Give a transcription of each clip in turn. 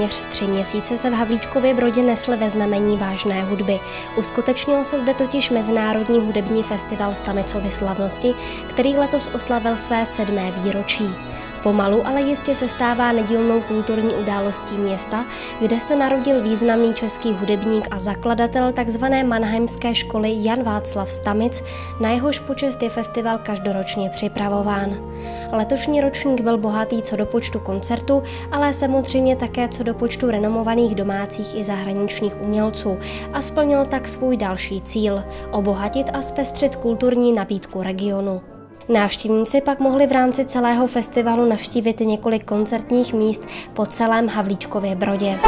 téměř 3 měsíce se v Havlíčkově Brodě nesly ve znamení vážné hudby. Uskutečnil se zde totiž Mezinárodní hudební festival Stamicovy slavnosti, který letos oslavil své 7. výročí. Pomalu, ale jistě se stává nedílnou kulturní událostí města, kde se narodil významný český hudebník a zakladatel tzv. Mannheimské školy Jan Václav Stamic, na jehož počest je festival každoročně připravován. Letošní ročník byl bohatý co do počtu koncertů, ale samozřejmě také co do počtu renomovaných domácích i zahraničních umělců a splnil tak svůj další cíl – obohatit a zpestřit kulturní nabídku regionu. Návštěvníci pak mohli v rámci celého festivalu navštívit několik koncertních míst po celém Havlíčkově Brodě.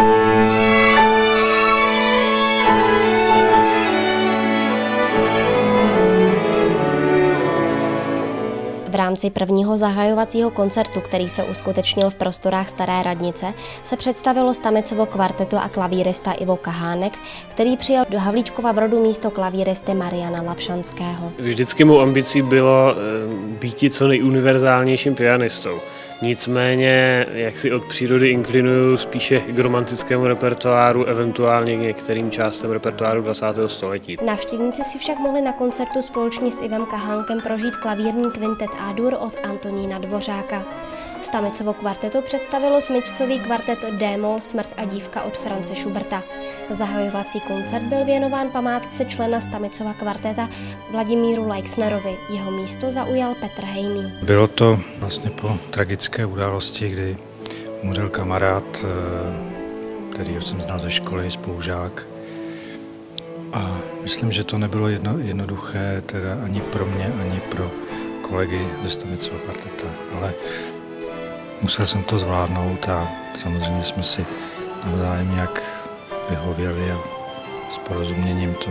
V rámci prvního zahajovacího koncertu, který se uskutečnil v prostorách Staré radnice, se představilo Stamicovo kvarteto a klavírista Ivo Kahánek, který přijal do Havlíčkova Brodu místo klavíristy Mariana Lapšanského. Vždycky mou ambicí bylo být co nejuniverzálnějším pianistou. Nicméně, jak si od přírody inklinuju spíše k romantickému repertoáru, eventuálně k některým částem repertoáru 20. století. Návštěvníci si však mohli na koncertu společně s Ivem Kahánkem prožít klavírní kvintet A-dur od Antonína Dvořáka. Stamicovo kvarteto představilo smyčcový kvartet D-moll Smrt a dívka od Franze Schuberta. Zahajovací koncert byl věnován památce člena Stamicova kvarteta Vladimíru Leixnerovi. Jeho místo zaujal Petr Hejný. Bylo to vlastně po tragické události, kdy umřel kamarád, kterýho jsem znal ze školy, spolužák. A myslím, že to nebylo jednoduché teda ani pro mě, ani pro kolegy ze Stamicova kvarteta, ale musel jsem to zvládnout a samozřejmě jsme si navzájem nějak vyhověli a s porozuměním to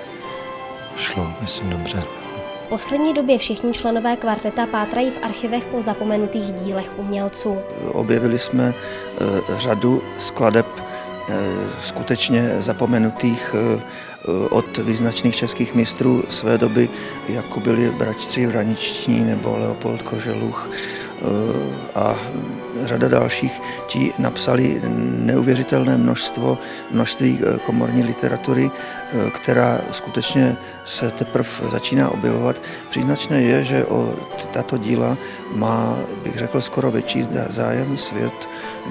šlo, myslím, dobře. V poslední době všichni členové kvarteta pátrají v archivech po zapomenutých dílech umělců. Objevili jsme řadu skladeb skutečně zapomenutých od význačných českých mistrů své doby, jako byli bratři Vraniční nebo Leopold Koželuch a řada dalších. Ti napsali neuvěřitelné množství komorní literatury, která skutečně se teprve začíná objevovat. Příznačné je, že o tato díla má, bych řekl, skoro větší zájem svět,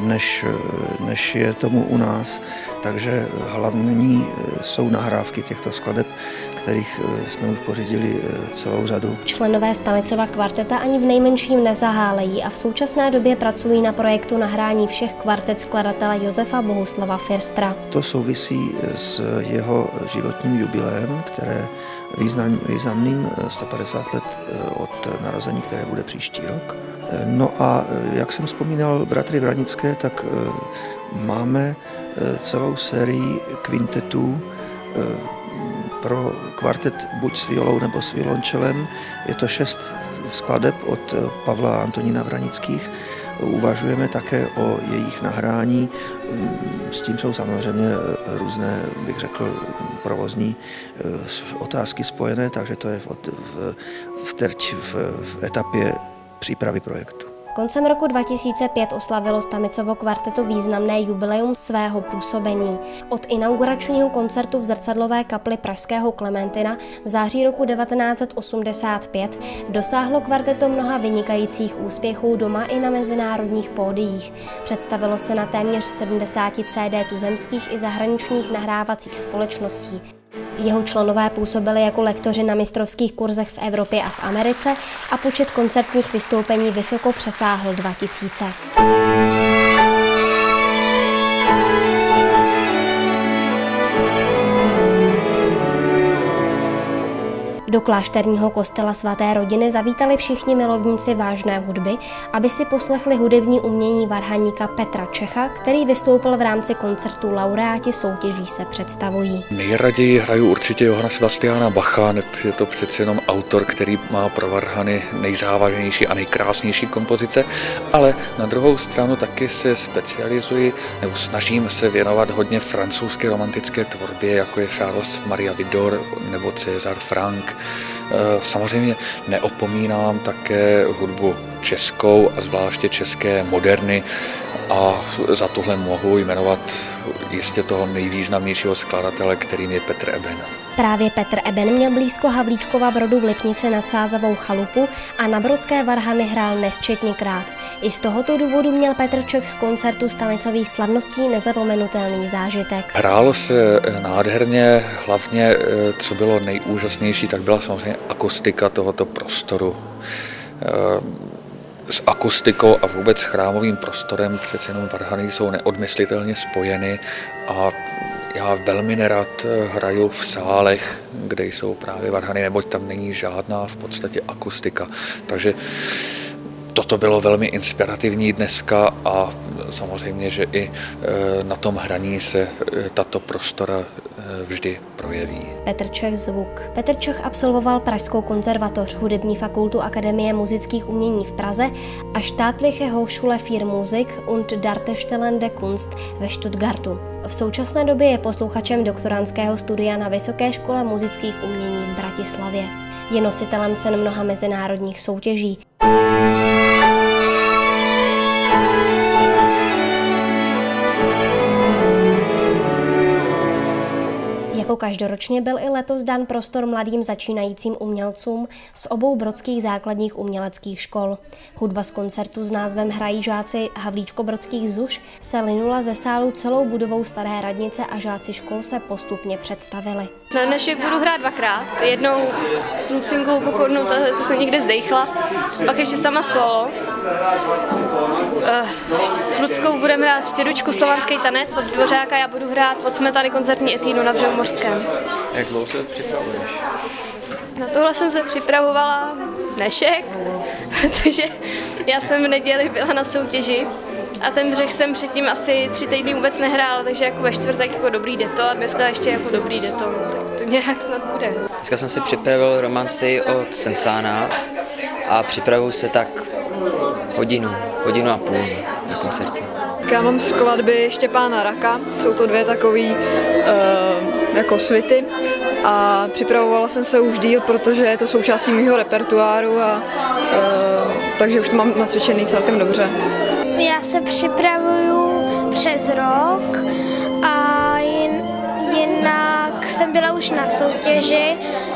než je tomu u nás. Takže hlavní jsou nahrávky těchto skladeb, kterých jsme už pořídili celou řadu. Členové Stamicova kvarteta ani v nejmenším nezahálejí a v současné době pracují na projektu nahrání všech kvartet skladatele Josefa Bohuslava Firstra. To souvisí s jeho životním jubileem, které významným 150 let od narození, které bude příští rok. No a jak jsem vzpomínal bratry Vranické, tak máme celou sérii kvintetů pro kvartet buď s violou nebo s violončelem. Je to 6 skladeb od Pavla a Antonína Vranických. Uvažujeme také o jejich nahrání. S tím jsou samozřejmě různé, bych řekl, provozní otázky spojené, takže to je v etapě přípravy projektu. Koncem roku 2005 oslavilo Stamicovo kvarteto významné jubileum svého působení. Od inauguračního koncertu v zrcadlové kapli pražského Klementina v září roku 1985 dosáhlo kvarteto mnoha vynikajících úspěchů doma i na mezinárodních pódiích. Představilo se na téměř 70 CD tuzemských i zahraničních nahrávacích společností. Jeho členové působili jako lektoři na mistrovských kurzech v Evropě a v Americe a počet koncertních vystoupení vysoko přesáhl 2000. Do klášterního kostela svaté rodiny zavítali všichni milovníci vážné hudby, aby si poslechli hudební umění varhaníka Petra Čecha, který vystoupil v rámci koncertu Laureáti soutěží se představují. Nejraději hraju určitě Johanna Sebastiana Bacha, je to přece jenom autor, který má pro varhany nejzávažnější a nejkrásnější kompozice, ale na druhou stranu taky se specializuji nebo snažím se věnovat hodně francouzské romantické tvorbě, jako je Charles Maria Widor nebo César Franck. Samozřejmě neopomínám také hudbu českou a zvláště české moderny a za tohle mohu jmenovat jistě toho nejvýznamnějšího skladatele, kterým je Petr Eben. Právě Petr Eben měl blízko Havlíčkova Brodu v Lipnici nad Sázavou chalupu a na brodské varhany hrál nesčetněkrát. I z tohoto důvodu měl Petr Čech z koncertu stanicových slavností nezapomenutelný zážitek. Hrálo se nádherně, hlavně co bylo nejúžasnější, tak byla samozřejmě akustika tohoto prostoru. S akustikou a vůbec chrámovým prostorem přece jenom varhany jsou neodmyslitelně spojeny a já velmi nerad hraju v sálech, kde jsou právě varhany, neboť tam není žádná v podstatě akustika. Takže toto bylo velmi inspirativní dneska a samozřejmě, že i na tom hraní se tato prostora vždy projeví. Petr Čech zvuk. Petr Čech absolvoval Pražskou konzervatoř, hudební fakultu Akademie muzických umění v Praze a Staatliche Hochschule für Musik und Darstellende Kunst ve Stuttgartu. V současné době je posluchačem doktorandského studia na Vysoké škole muzických umění v Bratislavě. Je nositelem cen mnoha mezinárodních soutěží. Jako každoročně byl i letos dán prostor mladým začínajícím umělcům z obou brodských základních uměleckých škol. Hudba z koncertu s názvem Hrají žáci Havlíčkobrodských ZUŠ se linula ze sálu celou budovou Staré radnice a žáci škol se postupně představili. Na dnešek budu hrát dvakrát, jednou s Lucinkou Pokornou, to jsem někde zdejchla, pak ještě sama solo. S Luckou budeme hrát Štěručku, slovanský tanec od Dvořáka, já budu hrát od Smetany koncertní etínu na Břehu mořském. Jak dlouho se připravuješ? Na tohle jsem se připravovala dnešek, protože já jsem v neděli byla na soutěži a ten Břeh jsem předtím asi 3 týdny vůbec nehrála, takže jako ve čtvrtek jako dobrý jde to a dneska ještě jako dobrý jde to, tak to nějak snad bude. Dneska jsem si připravil romanci od Sensána a připravuju se tak hodinu a půl na koncerty. Já mám skladby Štěpána Raka, jsou to 2 takový jako svity a připravovala jsem se už díl, protože je to součástí mého repertoáru a takže už to mám nacvičený celkem dobře. Já se připravuju přes rok a jinak jsem byla už na soutěži.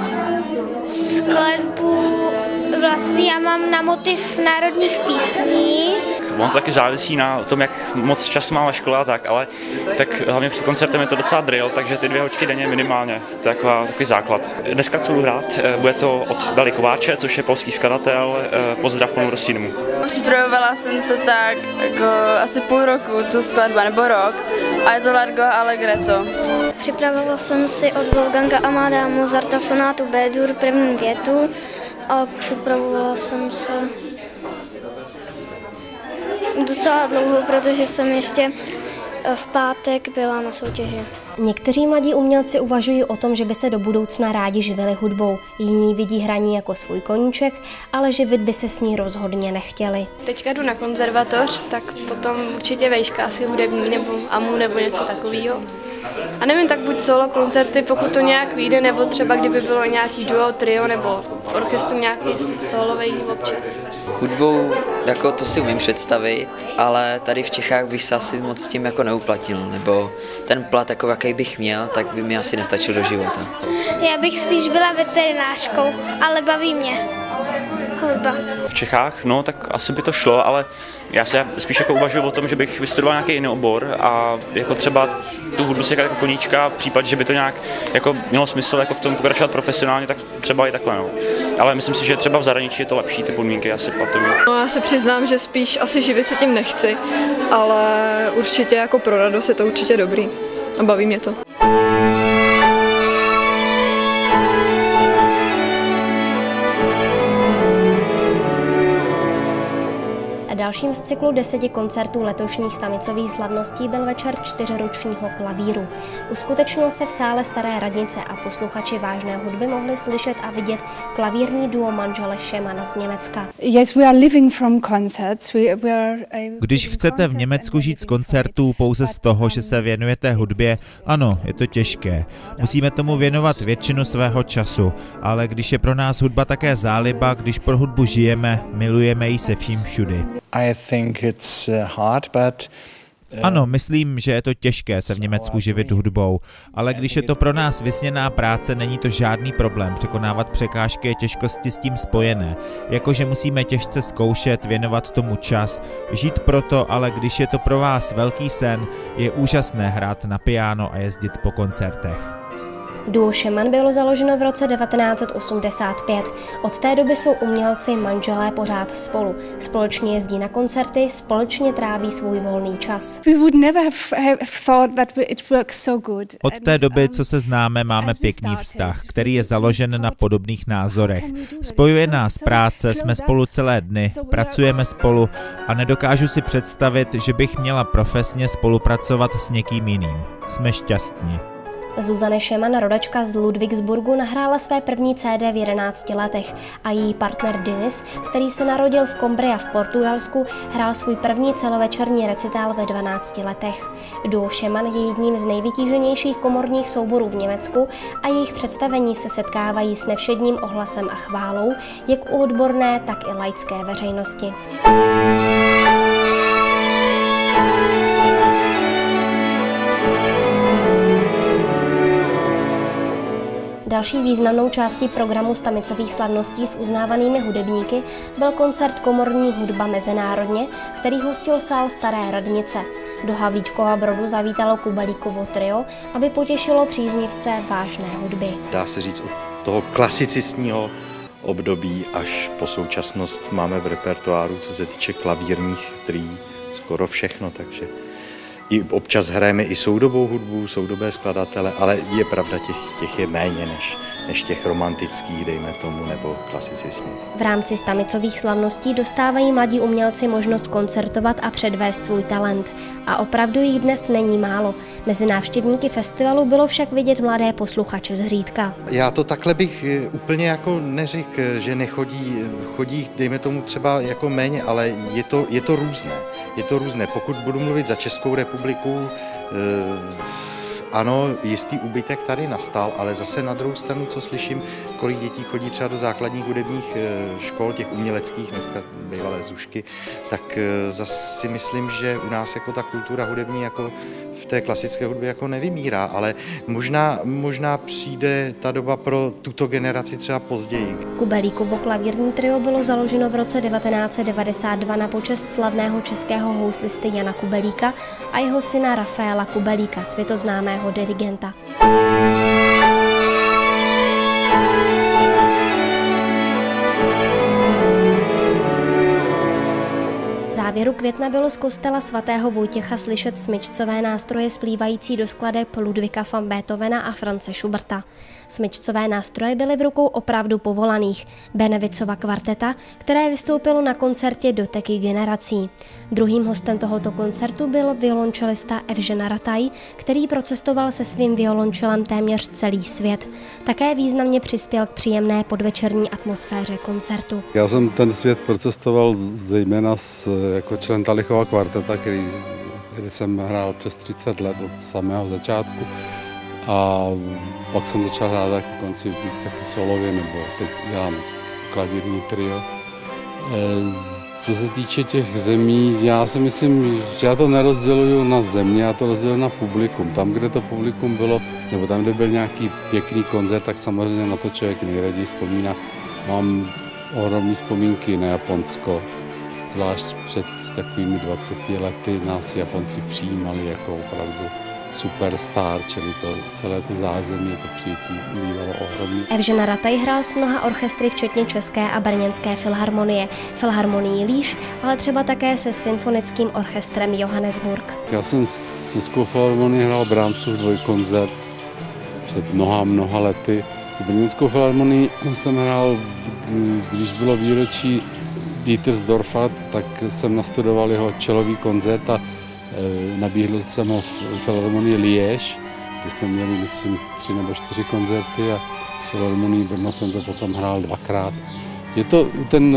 Skladbu vlastně já mám na motiv národních písní. On to taky závisí na tom, jak moc času má škola, ale tak hlavně před koncertem je to docela drill, takže ty 2 hoďky denně minimálně, to je takový základ. Dneska co budu hrát, bude to od Dali Kováče, což je polský skladatel, Pozdrav panu Rosínomu. Připravovala jsem se tak jako asi půl roku, tu skladba nebo rok, a je to Largo Allegretto. Připravovala jsem si od Wolfganga Amadea Mozarta sonátu B-dur první větu a připravovala jsem se docela dlouho, protože jsem ještě v pátek byla na soutěži. Někteří mladí umělci uvažují o tom, že by se do budoucna rádi živili hudbou. Jiní vidí hraní jako svůj koníček, ale živit by se s ní rozhodně nechtěli. Teďka jdu na konzervatoř, tak potom určitě vejška asi hudební nebo AMU nebo něco takového. A nevím, tak buď solo koncerty, pokud to nějak vyjde, nebo třeba kdyby bylo nějaký duo, trio, nebo v orchestru nějaký solový občas. Hudbou jako to si umím představit, ale tady v Čechách bych se asi moc s tím jako neuplatil, nebo ten plat, jako jaký bych měl, tak by mi asi nestačil do života. Já bych spíš byla veterinářkou, ale baví mě hudba. V Čechách, no tak asi by to šlo, ale já se spíš jako uvažuji o tom, že bych vystudoval nějaký jiný obor a jako třeba tu hudbu si jako koníčka, v případě, že by to nějak jako mělo smysl jako v tom pokračovat profesionálně, tak třeba i takhle, no. Ale myslím si, že třeba v zahraničí je to lepší, ty podmínky asi platový. No, já se přiznám, že spíš asi živit se tím nechci, ale určitě jako pro radost je to určitě dobrý a baví mě to. Dalším z cyklu 10 koncertů letošních Stamicových slavností byl večer 4ručního klavíru. Uskutečnil se v sále Staré radnice a posluchači vážné hudby mohli slyšet a vidět klavírní duo manžele Šemana z Německa. Když chcete v Německu žít z koncertů pouze z toho, že se věnujete hudbě, ano, je to těžké. Musíme tomu věnovat většinu svého času, ale když je pro nás hudba také záliba, když pro hudbu žijeme, milujeme ji se vším všudy. Ano, myslím, že je to těžké se v Německu živit hudbou, ale když je to pro nás vysněná práce, není to žádný problém. Překonávat překážky a těžkosti s tím spojené. Jakože musíme těžce zkoušet, věnovat tomu čas, žít proto, ale když je to pro vás velký sen, je úžasné hrát na piano a jezdit po koncertech. Duo Šeman bylo založeno v roce 1985. Od té doby jsou umělci manželé pořád spolu. Společně jezdí na koncerty, společně tráví svůj volný čas. Od té doby, co se známe, máme pěkný vztah, který je založen na podobných názorech. Spojuje nás práce, jsme spolu celé dny, pracujeme spolu a nedokážu si představit, že bych měla profesně spolupracovat s někým jiným. Jsme šťastní. Zuzana Šeman, rodačka z Ludwigsburgu, nahrála své první CD v 11 letech a její partner Denis, který se narodil v Coimbra v Portugalsku, hrál svůj první celovečerní recitál ve 12 letech. Duo Šeman je jedním z nejvytíženějších komorních souborů v Německu a jejich představení se setkávají s nevšedním ohlasem a chválou, jak u odborné, tak i laické veřejnosti. Další významnou částí programu Stamicových slavností s uznávanými hudebníky byl koncert Komorní hudba mezinárodně, který hostil sál Staré radnice. Do Havlíčkova Brodu zavítalo Kubelíkovo trio, aby potěšilo příznivce vážné hudby. Dá se říct, od toho klasicistního období až po současnost máme v repertoáru, co se týče klavírních trií, skoro všechno, takže i občas hrajeme i soudobou hudbu, soudobé skladatele, ale je pravda, těch je méně než těch romantických, dejme tomu, nebo klasicistních. V rámci Stamicových slavností dostávají mladí umělci možnost koncertovat a předvést svůj talent. A opravdu jich dnes není málo. Mezi návštěvníky festivalu bylo však vidět mladé posluchače zřídka. Já to takhle bych úplně jako neřekl, že chodí, dejme tomu třeba jako méně, ale je to různé. Je to různé. Pokud budu mluvit za Českou republiku, ano, jistý úbytek tady nastal, ale zase na druhou stranu, co slyším, kolik dětí chodí třeba do základních hudebních škol, těch uměleckých, dneska bývalé zušky, tak zase si myslím, že u nás jako ta kultura hudební jako v té klasické hudbě jako nevymírá, ale možná přijde ta doba pro tuto generaci třeba později. Kubelíkovo klavírní trio bylo založeno v roce 1992 na počest slavného českého houslisty Jana Kubelíka a jeho syna Rafaela Kubelíka, světoznámého dirigenta. V závěru května bylo z kostela svatého Vojtěcha slyšet smyčcové nástroje splývající do skladeb Ludwiga van Beethovena a Franze Schuberta. Smyčcové nástroje byly v rukou opravdu povolaných, Benevicova kvarteta, které vystoupilo na koncertě Doteky generací. Druhým hostem tohoto koncertu byl violončelista Evžen Rataj, který procestoval se svým violončelem téměř celý svět. Také významně přispěl k příjemné podvečerní atmosféře koncertu. Já jsem ten svět procestoval zejména jako člen Talichova kvarteta, který jsem hrál přes 30 let od samého začátku. A pak jsem začal hrát jako konci víc taky solově, nebo teď dělám klavírní trio. Co se týče těch zemí, já si myslím, že já to nerozděluju na země, já to rozděluju na publikum. Tam, kde to publikum bylo, nebo tam, kde byl nějaký pěkný koncert, tak samozřejmě na to člověk nejraději vzpomíná. Mám ohromné vzpomínky na Japonsko, zvlášť před takovými 20 lety nás Japonci přijímali jako opravdu superstar, čili celé to zázemí, to přijetí bývalo ohromné. Evžen Rataj hrál s mnoha orchestry, včetně České a brněnské filharmonie, Filharmonii Líž, ale třeba také se symfonickým orchestrem Johannesburg. Já jsem s Českou filharmonií hrál Brahmsův dvojkoncert před mnoha lety. S brněnskou filharmonií jsem hrál, když bylo výročí Dietersdorfa, tak jsem nastudoval jeho čelový koncert a nabídl jsem ho v Filharmonii Liège, kde jsme měli, myslím, 3 nebo 4 koncerty a s Filharmonií Brno jsem to potom hrál 2krát. Je to ten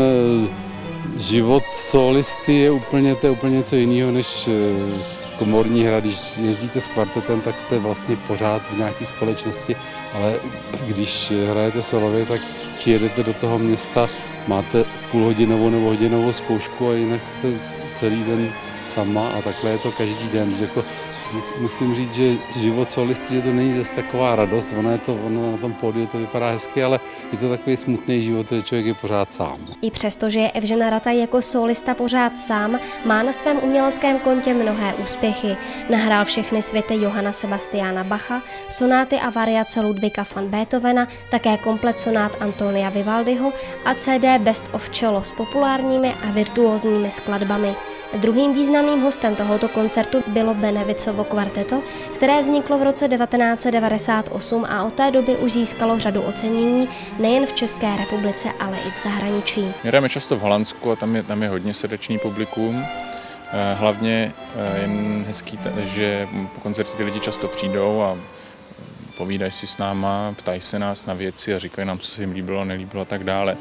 život solisty je úplně něco jiného než komorní hra. Když jezdíte s kvartetem, tak jste vlastně pořád v nějaké společnosti, ale když hrajete solově, tak přijedete do toho města, máte půlhodinovou nebo hodinovou zkoušku a jinak jste celý den sama a takhle je to každý den. Jako, musím říct, že život solisty, že to není zase taková radost, ono na tom pódiu to vypadá hezky, ale je to takový smutný život, že člověk je pořád sám. I přesto, že je Evžen Rataj jako solista pořád sám, má na svém uměleckém kontě mnohé úspěchy. Nahrál všechny světy Johanna Sebastiana Bacha, sonáty a variace Ludvíka van Beethovena, také komplet sonát Antonia Vivaldiho a CD Best of Cello s populárními a virtuózními skladbami. Druhým významným hostem tohoto koncertu bylo Benevicovo kvarteto, které vzniklo v roce 1998 a od té doby už získalo řadu ocenění nejen v České republice, ale i v zahraničí. My hrajeme často v Holandsku a tam je hodně srdečný publikum. Hlavně jen hezký, že po koncertě ty lidi často přijdou a povídají si s náma, ptají se nás na věci a říkají nám, co se jim líbilo, nelíbilo a tak dále.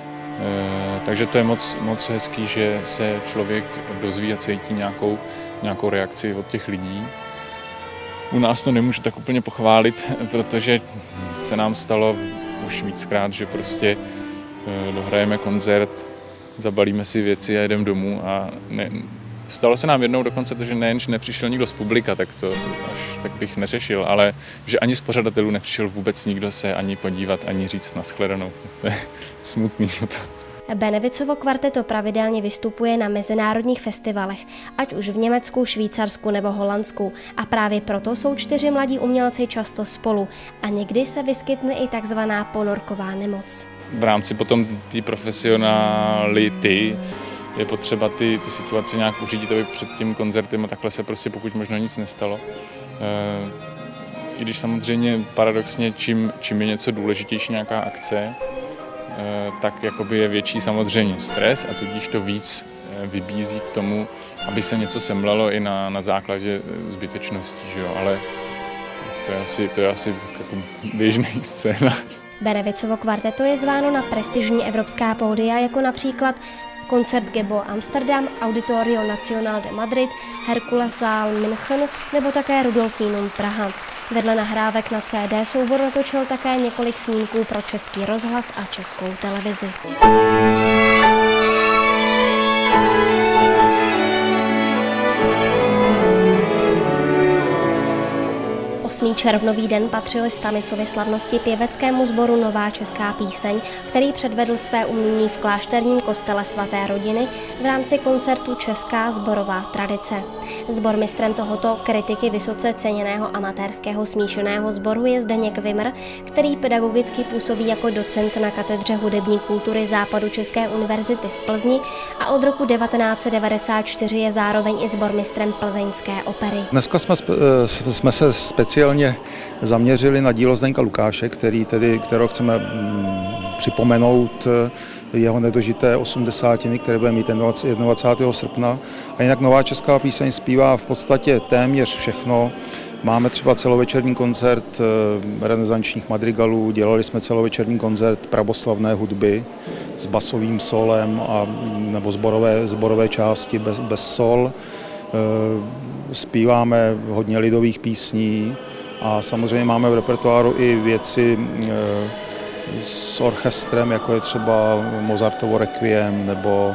Takže to je moc hezký, že se člověk dozví a cítí nějakou reakci od těch lidí. U nás to nemůžu tak úplně pochválit, protože se nám stalo už víckrát, že prostě dohrajeme koncert, zabalíme si věci a jedeme domů a stalo se nám jednou dokonce to, že nejen, že nepřišel nikdo z publika, tak tak bych neřešil, ale že ani z pořadatelů nepřišel vůbec nikdo se ani podívat, ani říct nashledanou. To je smutný. Benevicovo kvarteto pravidelně vystupuje na mezinárodních festivalech, ať už v Německu, Švýcarsku nebo Holandsku, a právě proto jsou 4 mladí umělci často spolu a někdy se vyskytne i takzvaná ponorková nemoc. V rámci potom té profesionality je potřeba ty situace nějak uřídit, aby před tím koncertem a takhle se prostě pokud možno nic nestalo. I když samozřejmě paradoxně, čím je něco důležitější, nějaká akce, tak jakoby je větší samozřejmě stres a tudíž to víc vybízí k tomu, aby se něco semlelo i na základě zbytečností, že jo? Ale to je asi jako běžný scénář. Benevicovo kvarteto je zváno na prestižní evropská pódia, jako například koncert Gebo Amsterdam, Auditorio Nacional de Madrid, Herkules Saal München nebo také Rudolfinum Praha. Vedle nahrávek na CD soubor natočil také několik snímků pro Český rozhlas a Českou televizi. 8. červnový den patřil Stamicovy slavnosti pěveckému sboru Nová česká píseň, který předvedl své umění v klášterním kostele svaté rodiny v rámci koncertu Česká sborová tradice. Sbormistrem tohoto kritiky vysoce ceněného amatérského smíšeného sboru je Zdeněk Vimr, který pedagogicky působí jako docent na katedře hudební kultury Západočeské univerzity v Plzni a od roku 1994 je zároveň i sbormistrem Plzeňské opery. Dneska jsme se speciálně zaměřili na dílo Zdeňka Lukáše, kterého chceme připomenout jeho nedožité 80, které bude mít 21. srpna. A jinak Nová česká píseň zpívá v podstatě téměř všechno. Máme třeba celovečerní koncert renesančních madrigalů, dělali jsme celovečerní koncert pravoslavné hudby s basovým solem nebo zborové části bez sol. Zpíváme hodně lidových písní a samozřejmě máme v repertoáru i věci s orchestrem, jako je třeba Mozartovo Requiem nebo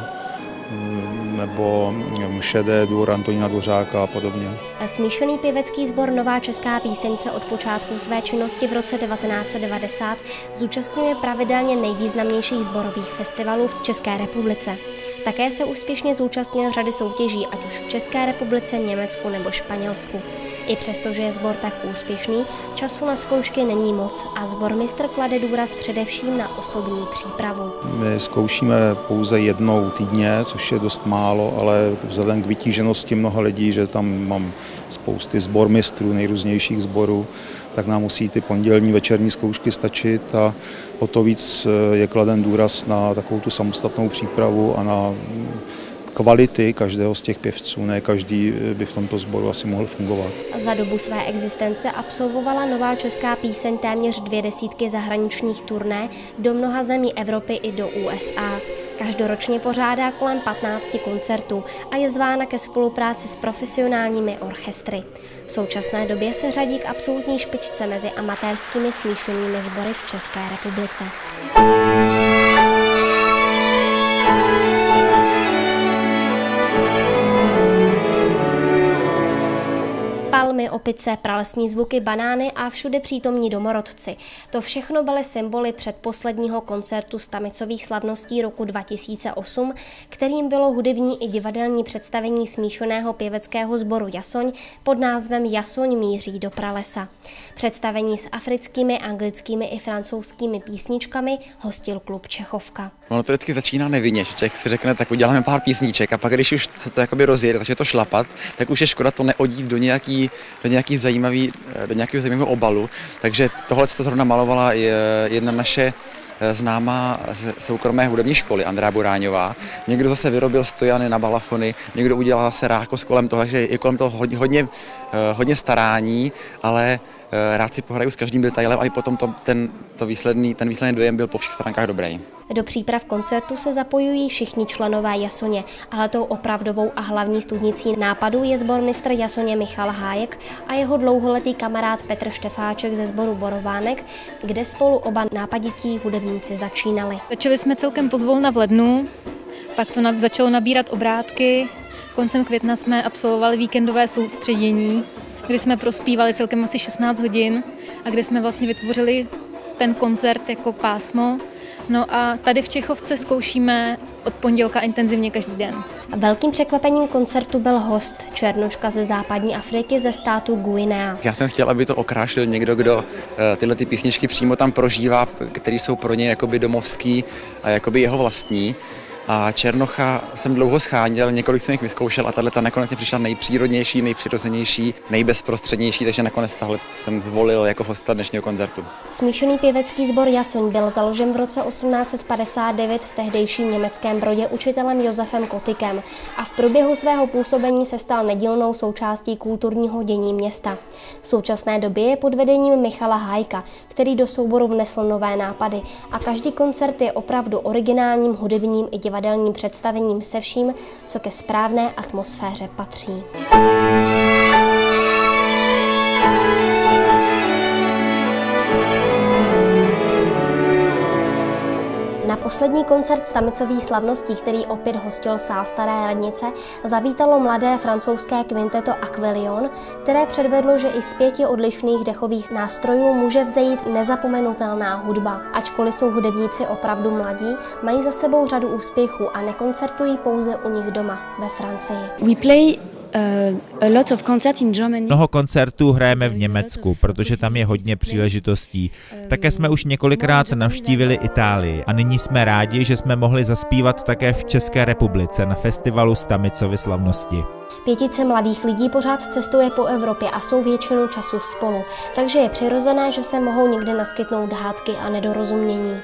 Mše D-dur Antonína Dvořáka a podobně. Smíšený pěvecký sbor Nová česká píseň se od počátku své činnosti v roce 1990 zúčastňuje pravidelně nejvýznamnějších sborových festivalů v České republice. Také se úspěšně zúčastnil řady soutěží, ať už v České republice, Německu nebo Španělsku. I přesto, že je sbor tak úspěšný, času na zkoušky není moc a sbormistr klade důraz především na osobní přípravu. My zkoušíme pouze jednou týdně, což je dost málo, ale vzhledem k vytíženosti mnoha lidí, že tam mám spousty sbormistrů, nejrůznějších sborů, tak nám musí ty pondělní večerní zkoušky stačit a o to víc je kladen důraz na takovou tu samostatnou přípravu a na kvality každého z těch pěvců. Ne každý by v tomto sboru asi mohl fungovat. Za dobu své existence absolvovala Nová česká píseň téměř 200 zahraničních turné do mnoha zemí Evropy i do USA. Každoročně pořádá kolem 15 koncertů a je zvána ke spolupráci s profesionálními orchestry. V současné době se řadí k absolutní špičce mezi amatérskými smíšenými sbory v České republice. Palmy, opice, pralesní zvuky, banány a všude přítomní domorodci. To všechno byly symboly předposledního koncertu Stamicových slavností roku 2008, kterým bylo hudební i divadelní představení smíšeného pěveckého sboru Jasoň pod názvem Jasoň míří do pralesa. Představení s africkými, anglickými i francouzskými písničkami hostil klub Čechovka. Ono to vždycky začíná nevinně, že člověk si řekne, tak uděláme pár písniček a pak když už se to jakoby rozjede, takže to šlapat, tak už je škoda to neodít do nějakého zajímavého obalu. Takže tohle se zrovna malovala jedna naše známá soukromé hudební školy, Andrea Buráňová. Někdo zase vyrobil stojany na balafony, někdo udělal zase rákos kolem toho, takže je kolem toho hodně starání, ale rád si pohraju s každým detailem a i potom ten výsledný dojem byl po všech stránkách dobrý. Do příprav koncertu se zapojují všichni členové Jasoně, ale tou opravdovou a hlavní studnicí nápadu je sbormistr Jasoně Michal Hájek a jeho dlouholetý kamarád Petr Štefáček ze sboru Borovánek, kde spolu oba nápadití hudebníci začínali. Začali jsme celkem pozvolna v lednu, pak to začalo nabírat obrátky, koncem května jsme absolvovali víkendové soustředění, kdy jsme prospívali celkem asi 16 hodin a kde jsme vlastně vytvořili ten koncert jako pásmo. No a tady v Čechovce zkoušíme od pondělka intenzivně každý den. Velkým překvapením koncertu byl host, černoška ze západní Afriky ze státu Guinea. Já jsem chtěl, aby to okrášlil někdo, kdo tyhle ty písničky přímo tam prožívá, které jsou pro ně jakoby domovský a jakoby jeho vlastní. A Černocha jsem dlouho scháněl, několik jsem jich vyzkoušel a tato nakonec mě přišla nejpřírodnější, nejpřirozenější, nejbezprostřednější, takže nakonec tahle jsem zvolil jako hosta dnešního koncertu. Smíšený pěvecký sbor Jasoň byl založen v roce 1859 v tehdejším Německém Brodě učitelem Josefem Kotykem a v průběhu svého působení se stal nedílnou součástí kulturního dění města. V současné době je pod vedením Michala Hájka, který do souboru vnesl nové nápady a každý koncert je opravdu originálním hudebním i divadelním představením se vším, co ke správné atmosféře patří. Na poslední koncert Stamicových slavností, který opět hostil sál Staré radnice, zavítalo mladé francouzské kvinteto Aquilion, které předvedlo, že i z 5 odlišných dechových nástrojů může vzejít nezapomenutelná hudba. Ačkoliv jsou hudebníci opravdu mladí, mají za sebou řadu úspěchů a nekoncertují pouze u nich doma ve Francii. Mnoho koncertů hrajeme v Německu, protože tam je hodně příležitostí. Také jsme už několikrát navštívili Itálii a nyní jsme rádi, že jsme mohli zaspívat také v České republice na festivalu Stamicovy slavnosti. 5 mladých lidí pořád cestuje po Evropě a jsou většinu času spolu, takže je přirozené, že se mohou někde naskytnout hádky a nedorozumění.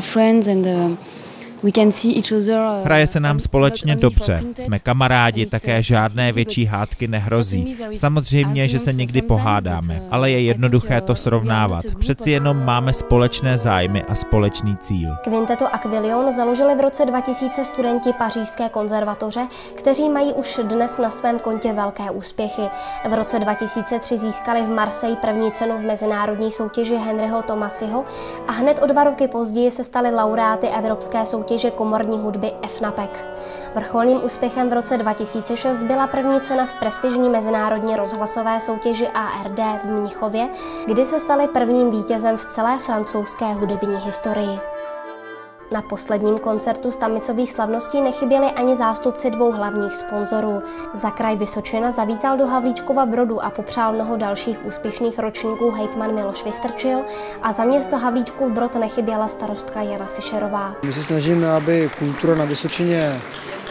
Hraje se nám společně dobře, jsme kamarádi, také žádné větší hádky nehrozí. Samozřejmě, že se někdy pohádáme, ale je jednoduché to srovnávat. Přeci jenom máme společné zájmy a společný cíl. Kvinteto Aquilion založili v roce 2000 studenti Pařížské konzervatoře, kteří mají už dnes na svém kontě velké úspěchy. V roce 2003 získali v Marseille první cenu v mezinárodní soutěži Henryho Thomasiho a hned o 2 roky později se stali laureáty evropské soutěže komorní hudby FNAPEC. Vrcholným úspěchem v roce 2006 byla první cena v prestižní mezinárodní rozhlasové soutěži ARD v Mnichově, kdy se stali prvním vítězem v celé francouzské hudební historii. Na posledním koncertu Stamicových slavností nechyběli ani zástupci 2 hlavních sponzorů. Za kraj Vysočina zavítal do Havlíčkova Brodu a popřál mnoho dalších úspěšných ročníků hejtman Miloš Vystrčil a za město Havlíčkův Brod nechyběla starostka Jana Fischerová. My se snažíme, aby kultura na Vysočině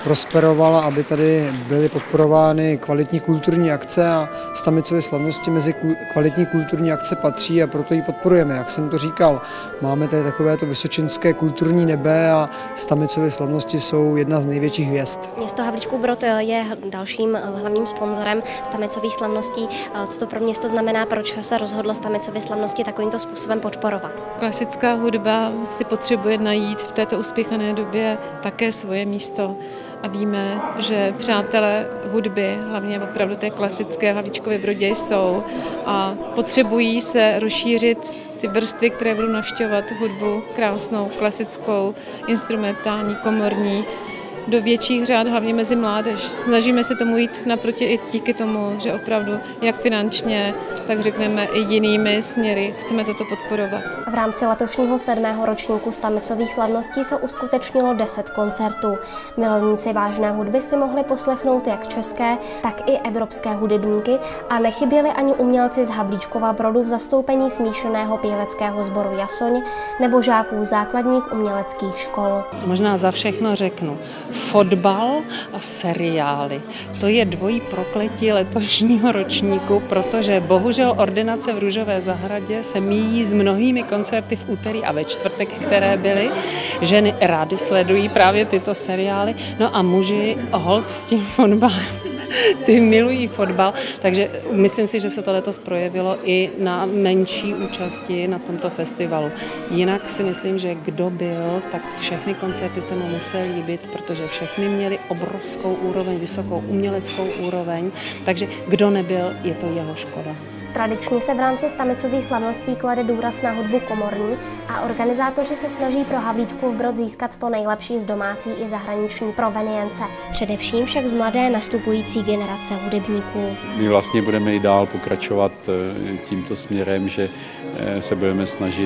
prosperovala, aby tady byly podporovány kvalitní kulturní akce a Stamicovy slavnosti mezi kvalitní kulturní akce patří a proto ji podporujeme. Jak jsem to říkal, máme tady takovéto vysočinské kulturní nebe a Stamicovy slavnosti jsou jedna z největších hvězd. Město Havlíčkův Brod je dalším hlavním sponzorem Stamicových slavností. Co to pro město znamená, proč se rozhodlo Stamicovy slavnosti takovýmto způsobem podporovat? Klasická hudba si potřebuje najít v této uspěchané době také svoje místo. A víme, že přátelé hudby, hlavně opravdu té klasické v Havlíčkově Brodě jsou a potřebují se rozšířit ty vrstvy, které budou navštěvovat hudbu krásnou, klasickou, instrumentální, komorní, do větších řád, hlavně mezi mládež. Snažíme se tomu jít naproti i díky tomu, že opravdu jak finančně, tak řekneme i jinými směry chceme toto podporovat. V rámci letošního 7. ročníku Stamicových slavností se uskutečnilo 10 koncertů. Milovníci vážné hudby si mohli poslechnout jak české, tak i evropské hudebníky a nechyběli ani umělci z Havlíčkova Brodu v zastoupení smíšeného pěveckého sboru Jasoň nebo žáků základních uměleckých škol. Možná za všechno řeknu. Fotbal a seriály. To je dvojí prokletí letošního ročníku, protože bohužel ordinace v Růžové zahradě se míjí s mnohými koncerty v úterý a ve čtvrtek, které byly. Ženy rády sledují právě tyto seriály, no a muži holt s tím fotbalem. Ty milují fotbal, takže myslím si, že se to letos projevilo i na menší účasti na tomto festivalu. Jinak si myslím, že kdo byl, tak všechny koncerty se mu musely líbit, protože všechny měly obrovskou úroveň, vysokou uměleckou úroveň, takže kdo nebyl, je to jeho škoda. Tradičně se v rámci Stamicových slavností klade důraz na hudbu komorní a organizátoři se snaží pro Havlíčkův Brod získat to nejlepší z domácí i zahraniční provenience. Především však z mladé nastupující generace hudebníků. My vlastně budeme i dál pokračovat tímto směrem, že se budeme snažit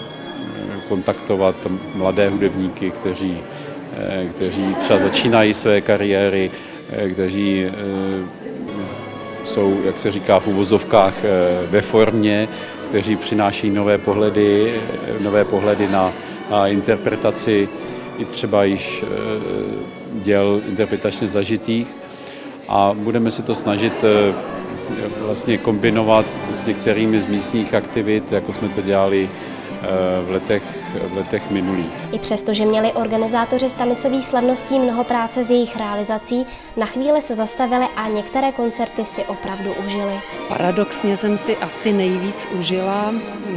kontaktovat mladé hudebníky, kteří třeba začínají své kariéry, kteří jsou, jak se říká v uvozovkách, ve formě, kteří přináší nové pohledy na interpretaci i třeba již děl interpretačně zažitých a budeme se to snažit vlastně kombinovat s některými z místních aktivit, jako jsme to dělali v letech minulých. I přesto, že měli organizátoři Stamicových slavností mnoho práce s jejich realizací, na chvíli se zastavili a některé koncerty si opravdu užili. Paradoxně jsem si asi nejvíc užila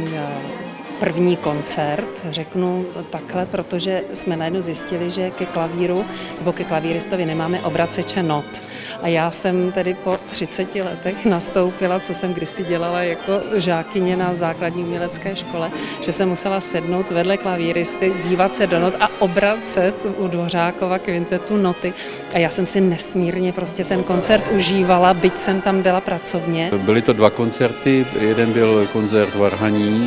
první koncert, řeknu takhle, protože jsme najednou zjistili, že ke klavíru nebo ke klavíristovi nemáme obraceče not. A já jsem tedy po 30 letech nastoupila, co jsem kdysi dělala jako žákyně na základní umělecké škole, že jsem musela sednout vedle klavíristy, dívat se do not a obracet u Dvořákova kvintetu noty. A já jsem si nesmírně prostě ten koncert užívala, byť jsem tam byla pracovně. Byly to 2 koncerty, jeden byl koncert Varhaní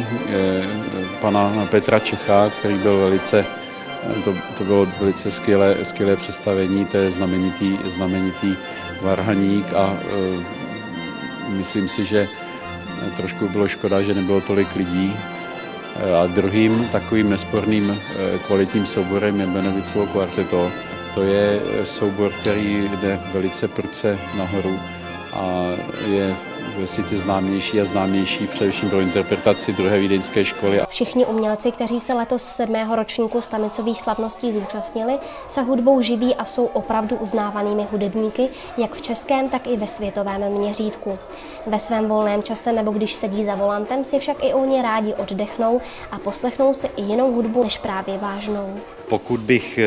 pana Petra Čecha, který byl to bylo velice skvělé představení, to je znamenitý varhaník a myslím si, že trošku bylo škoda, že nebylo tolik lidí. A druhým takovým nesporným kvalitním souborem je Benovicovo kvarteto. To je soubor, který jde velice prudce nahoru a je ve světě známější a známější především pro interpretaci druhé vídeňské školy. Všichni umělci, kteří se letos 7. ročníku Stamicových slavností zúčastnili, se hudbou živí a jsou opravdu uznávanými hudebníky, jak v českém, tak i ve světovém měřítku. Ve svém volném čase nebo když sedí za volantem, si však i oni rádi oddechnou a poslechnou si i jinou hudbu než právě vážnou. Pokud bych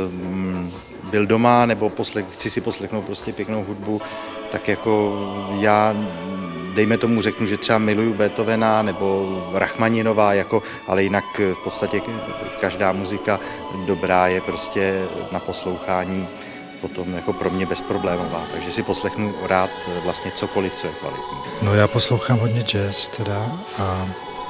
byl doma nebo chci si poslechnout prostě pěknou hudbu, tak jako já dejme tomu řeknu, že třeba miluju Beethovena nebo Rachmaninová, ale jinak v podstatě každá muzika dobrá je prostě na poslouchání potom jako pro mě bezproblémová, takže si poslechnu rád vlastně cokoliv, co je kvalitní. No já poslouchám hodně jazz teda a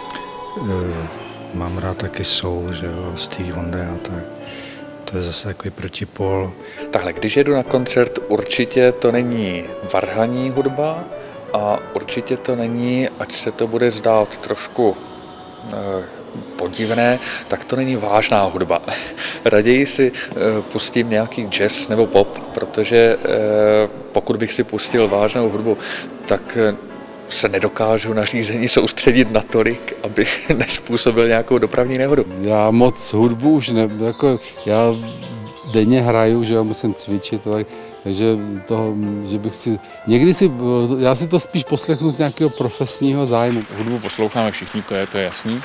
mám rád taky soul, že jo, Stevie Wonder a tak. To je zase takový protipol. Takhle, když jedu na koncert, určitě to není varhaní hudba a určitě to není, ať se to bude zdát trošku podivné, tak to není vážná hudba. Raději si pustím nějaký jazz nebo pop, protože pokud bych si pustil vážnou hudbu, tak se nedokážu na řízení soustředit natolik, abych nezpůsobil nějakou dopravní nehodu. Já moc hudbu už jako já denně hraju, že já musím cvičit, takže toho, že bych si, já si to spíš poslechnu z nějakého profesního zájmu. Hudbu posloucháme všichni, to je jasný.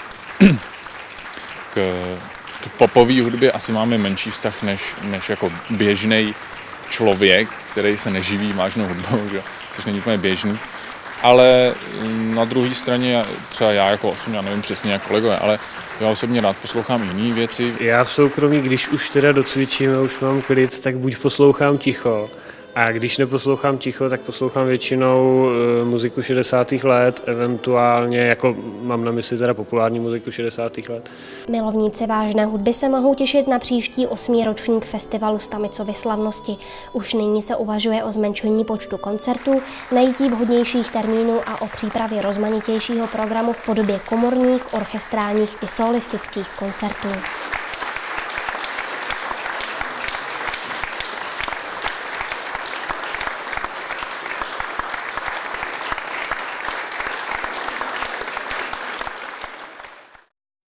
K popové hudbě asi máme menší vztah než jako běžný člověk, který se neživí vážnou hudbou, že? Což není úplně běžný. Ale na druhé straně, třeba já jako osobně, já nevím přesně jak kolegové, ale já osobně rád poslouchám jiné věci. Já v soukromí, když už teda docvičím a už mám klid, tak buď poslouchám ticho, a když neposlouchám ticho, tak poslouchám většinou muziku 60. let, eventuálně, jako mám na mysli teda populární muziku 60. let. Milovníci vážné hudby se mohou těšit na příští 8. ročník festivalu Stamicovy slavnosti. Už nyní se uvažuje o zmenšení počtu koncertů, najítí vhodnějších termínů a o přípravě rozmanitějšího programu v podobě komorních, orchestrálních i solistických koncertů.